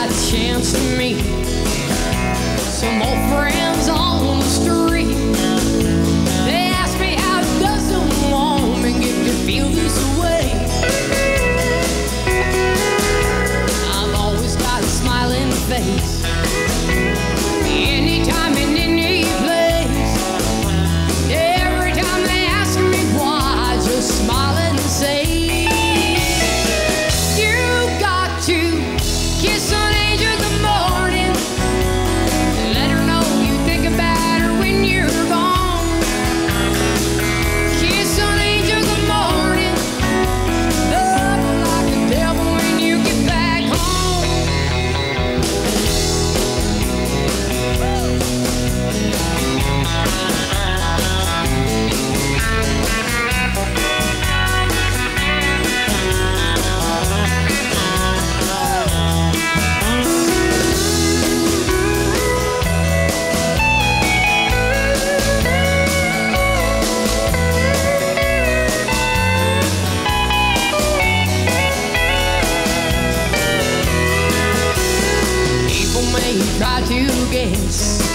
got a chance to meet some old friends on the street. They ask me how does a woman get to feel this way. I've always got a smiling face, anytime in any place. Every time they ask me why, I just smile and say, you got to kiss an angel in the morning, let her know you think about her when you're gone. Kiss an angel in the morning, love her like the devil when you get back home. People may try to guess